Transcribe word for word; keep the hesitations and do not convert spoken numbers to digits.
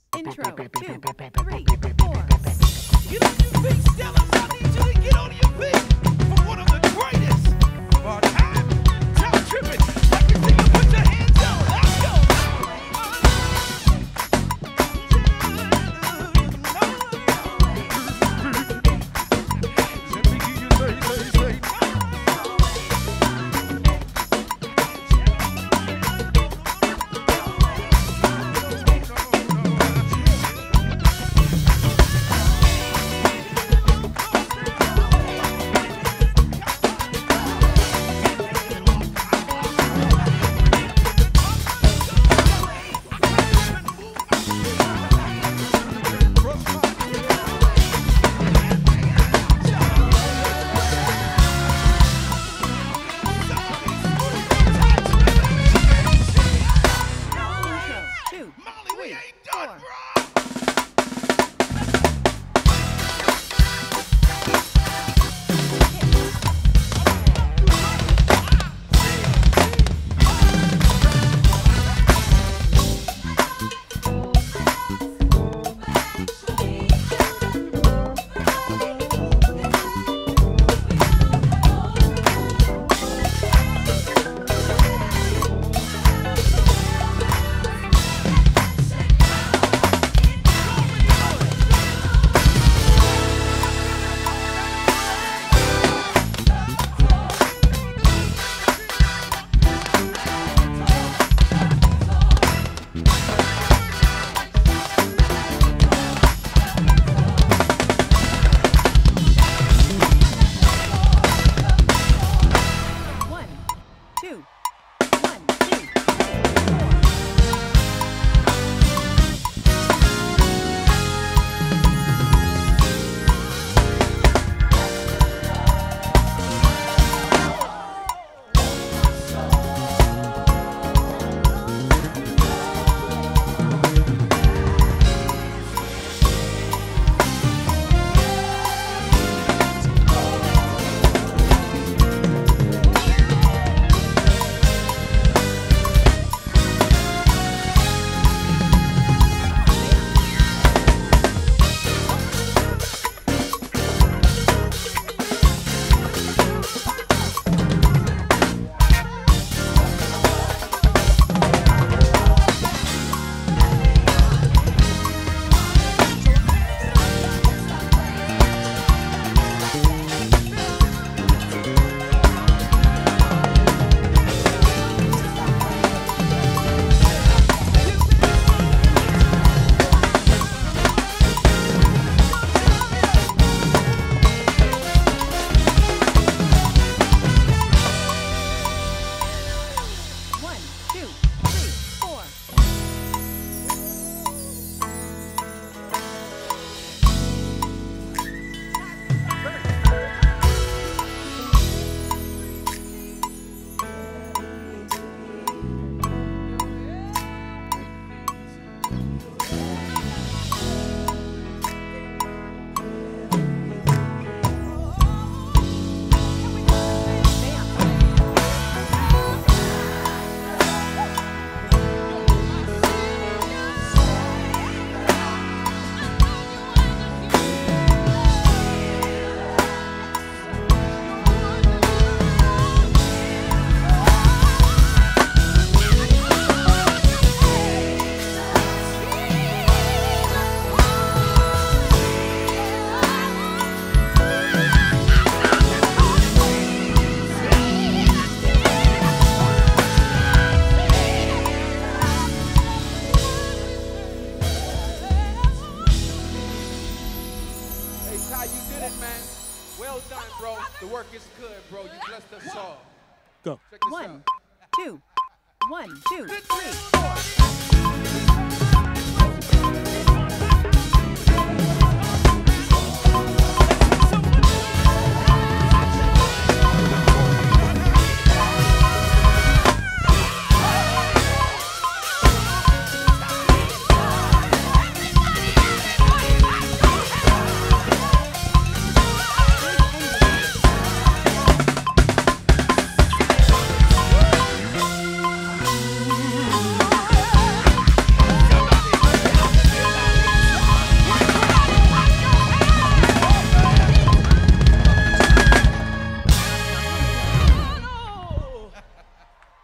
Intro, two, three, four. Get on your feet, Stellars. I need you to get on your feet for one of the greatest of our time. Time tripping. Let me see you put your hands up. Let's go. Let me hear you say, say, say. Molly, we ain't done, bro. Two, one, two. One, two, three, four. Ty, you did it, man. Well done, bro. The work is good, bro. You blessed us all. Go. Check this One, out. two, one, two, three, four.